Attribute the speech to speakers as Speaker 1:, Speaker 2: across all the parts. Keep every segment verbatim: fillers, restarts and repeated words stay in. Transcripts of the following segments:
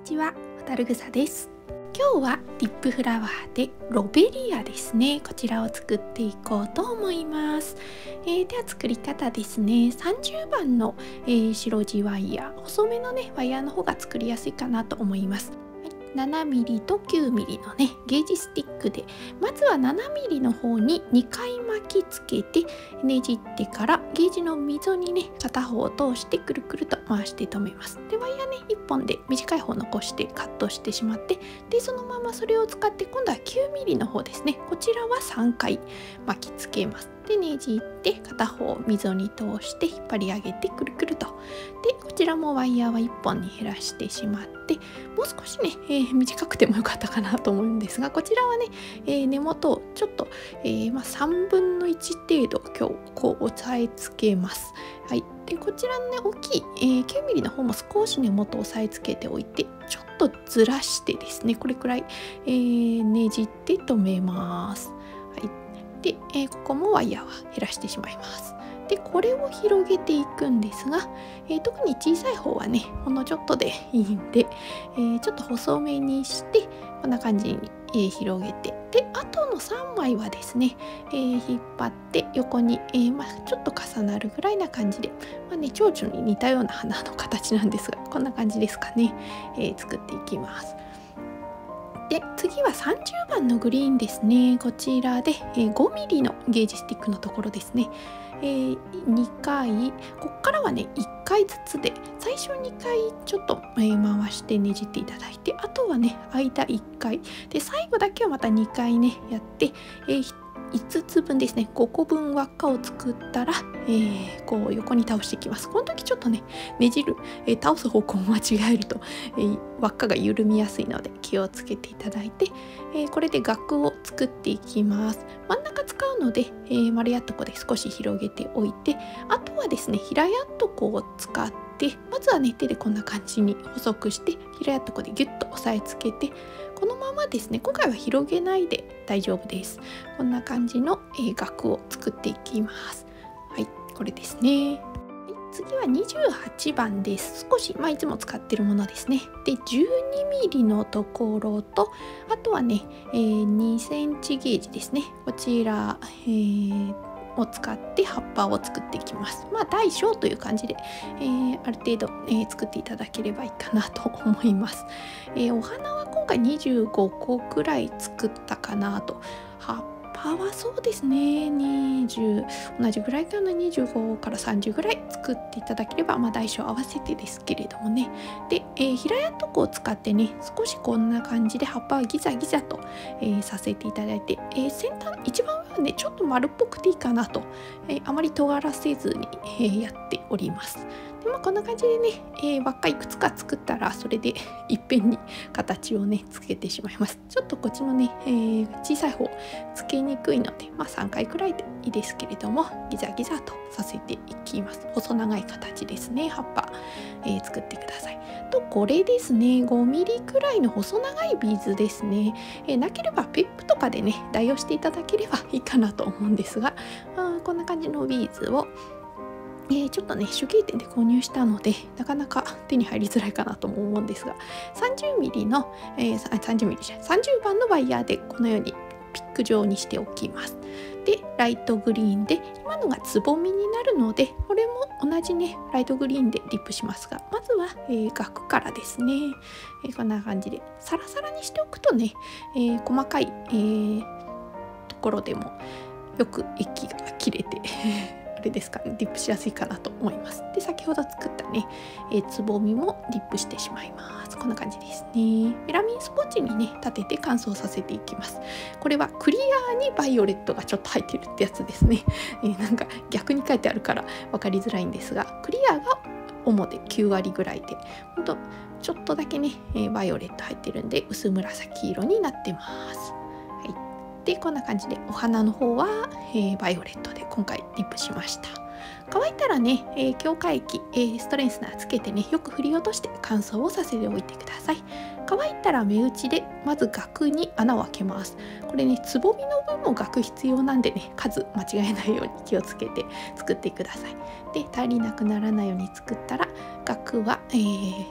Speaker 1: ちは、ホタルグサです。今日はディップフラワーでロベリアですね、こちらを作っていこうと思います。えー、では作り方ですね、さんじゅうばんの、えー、白地ワイヤー、細めのねワイヤーの方が作りやすいかなと思います。ななミリときゅうミリのねゲージスティックで、まずはななミリの方ににかい巻きつけてねじってから、ゲージの溝にね片方を通してくるくると回して留めます。でワイヤーねいっぽんで短い方残してカットしてしまって、でそのままそれを使って今度はきゅうミリの方ですね、こちらはさんかい巻きつけます。でねじって片方を溝に通して引っ張り上げてくるくると、でこちらもワイヤーはいっぽんに減らしてしまって、もう少しね、えー、短くてもよかったかなと思うんですが、こちらはね、えー、根元をちょっと、えーまあ、さんぶんのいち程度今日こう押さえつけます。はい、でこちらのね大きい、えー、きゅうミリの方も少し根元を押さえつけておいて、ちょっとずらしてですね、これくらい、えー、ねじって留めます。はいで、えー、ここもワイヤーは減らしてしまいます。でこれを広げていくんですが、えー、特に小さい方はねほんのちょっとでいいんで、えー、ちょっと細めにしてこんな感じに、えー、広げて、であとのさんまいはですね、えー、引っ張って横に、えーまあ、ちょっと重なるぐらいな感じで、まあね、蝶々に似たような花の形なんですが、こんな感じですかね、えー、作っていきます。で次はさんじゅうばんのグリーンですね。こちらで、えー、ごミリのゲージスティックのところですね、えー、にかい、こっからはねいっかいずつで、最初にかいちょっと、えー、回してねじっていただいて、あとはね間いっかいで、最後だけはまたにかいねやって、えーいつつぶんですね、ごこぶん輪っかを作ったら、えー、こう横に倒していきます。この時ちょっとねねじる、えー、倒す方向を間違えると、えー、輪っかが緩みやすいので気をつけていただいて、えー、これで額を作っていきます。真ん中使うので、えー、丸やっとこで少し広げておいて、あとはですね平やっとこを使って、まずはね手でこんな感じに細くして平やっとこでギュッと押さえつけて、このままですね、今回は広げないで大丈夫です。こんな感じの、えー、額を作っていきます。はい、これですね。はい、次はにじゅうはちばんです。少し、まあ、いつも使ってるものですね。でじゅうにミリのところと、あとはね、えー、にセンチゲージですね、こちら、えーを使って葉っぱを作っていきます。まあ大小という感じで、えー、ある程度、えー、作っていただければいいかなと思います。えー、お花は今回にじゅうごこくらい作ったかなと。葉っぱはそうですね、にじゅう同じぐらいかな、にじゅうごからさんじゅうぐらい作っていただければ、まあ大小合わせてですけれどもね。で、えー、平やっとこを使ってね、少しこんな感じで葉っぱはギザギザと、えー、させていただいて、えー、先端一番上はねちょっと丸っぽくていいかなと、えー、あまり尖らせずに、えー、やっております。でまあ、こんな感じでね、えー、輪っかいくつか作ったらそれでいっぺんに形をねつけてしまいます。ちょっとこっちのね、えー、小さい方つけにくいので、まあ、さんかいくらいでいいですけれども、ギザギザとさせていきます。細長い形ですね、葉っぱ、えー、作ってください。とこれですね、ごミリくらいの細長いビーズですね、えー、なければペップとかでね代用していただければいいかなと思うんですが、あこんな感じのビーズをえー、ちょっとね手芸店で購入したのでなかなか手に入りづらいかなとも思うんですが、さんじゅうミリの、えー、さんじゅうミリじゃないさんじゅうばんのワイヤーでこのようにピック状にしておきます。でライトグリーンで、今のがつぼみになるのでこれも同じねライトグリーンでディップしますが、まずは、えー、額からですね、えー、こんな感じでサラサラにしておくとね、えー、細かい、えー、ところでもよく液が切れてあれですかね、ディップしやすいかなと思います。で先ほど作ったね、えー、つぼみもディップしてしまいます。こんな感じですね。メラミンスポンジにね立てて乾燥させていきます。これはクリアにバイオレットがちょっと入ってるってやつですね。えー、なんか逆に書いてあるから分かりづらいんですが、クリアが主できゅうわりぐらいで、ほんとちょっとだけね、えー、バイオレット入ってるんで薄紫色になってます。でこんな感じでお花の方は、えー、バイオレットで今回ディップしました。乾いたらね、えー、強化液、えー、ストレンスナーつけてねよく振り落として乾燥をさせておいてください。乾いたら目打ちでまず額に穴を開けます。これねつぼみの分も額必要なんでね、数間違えないように気をつけて作ってください。で足りなくならないように作ったら額は、えー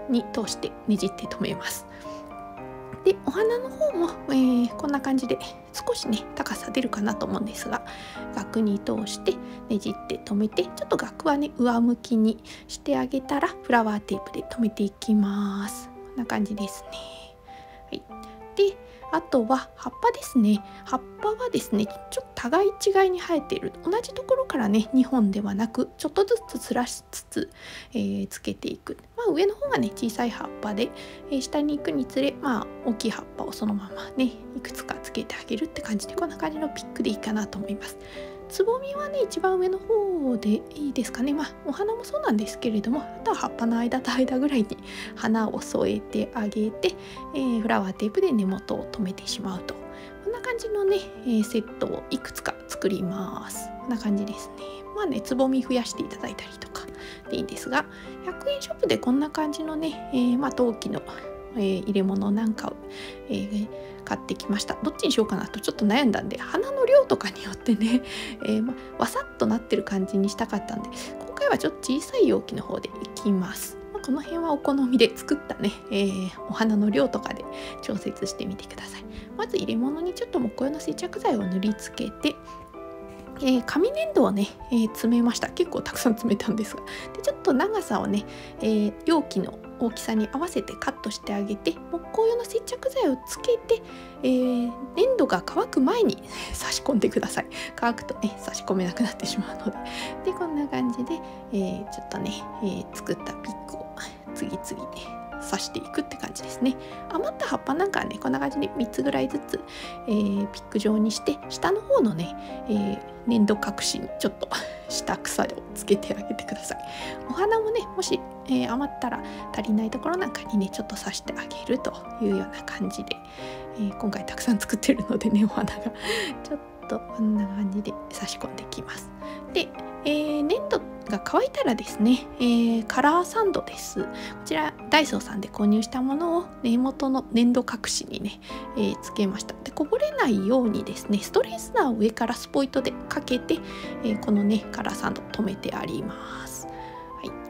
Speaker 1: に通してねじって留めます。でお花の方も、えー、こんな感じで少しね高さ出るかなと思うんですが、額に通してねじって留めて、ちょっと額はね上向きにしてあげたらフラワーテープで留めていきます。こんな感じですね。はい、であとは葉っぱですね。葉っぱはですねちょっと互い違いに生えている、同じところからねにほんではなくちょっとずつずらしつつ、えー、つけていく。まあ、上の方がね小さい葉っぱで、えー、下に行くにつれ、まあ、大きい葉っぱをそのままねいくつかつけてあげるって感じで、こんな感じのピックでいいかなと思います。つぼみはね一番上の方でいいですかね。まあお花もそうなんですけれども、あとは葉っぱの間と間ぐらいに花を添えてあげて、えー、フラワーテープで根元を留めてしまうと、こんな感じのね、えー、セットをいくつか作ります。こんな感じですね。まあねつぼみ増やしていただいたりとかでいいんですが、ひゃくえんショップでこんな感じのね、えー、まあ陶器の、えー、入れ物なんかを、えー買ってきました。どっちにしようかなとちょっと悩んだんで、花の量とかによってね、えーま、わさっとなってる感じにしたかったんで、今回はちょっと小さい容器の方でいきます。まあ、この辺はお好みで作ったね、えー、お花の量とかで調節してみてください。まず入れ物にちょっと木工用の接着剤を塗りつけて、えー、紙粘土をね、えー、詰めました。結構たくさん詰めたんですが、でちょっと長さをね、えー、容器の大きさに合わせてカットしてあげて、木工用の接着剤をつけて、えー、粘土が乾く前に差し込んでください。乾くとね差し込めなくなってしまうので、でこんな感じで、えー、ちょっとね、えー、作ったピックを次々ね刺していくって感じですね。余った葉っぱなんかはねこんな感じでみっつぐらいずつ、えー、ピック状にして、下の方のね、えー、粘土隠しにちょっと下草をつけてあげてください。お花もねもし、えー、余ったら足りないところなんかにねちょっと刺してあげるというような感じで、えー、今回たくさん作ってるのでねお花がちょっとこんな感じで差し込んできます。で、えー、粘土が乾いたらですね、えー、カラーサンドです。こちらダイソーさんで購入したものを根元の粘土隠しにね、えー、つけました。でこぼれないようにですねストレースナーを上からスポイトでかけて、えー、このねカラーサンド留めてあります。はい、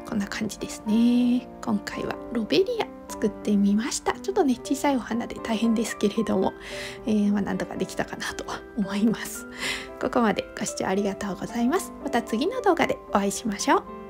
Speaker 1: こんな感じですね。今回はロベリア作ってみました。ちょっとね小さいお花で大変ですけれども、えー、まあ何とかできたかなと思います。ここまでご視聴ありがとうございます。また次の動画でお会いしましょう。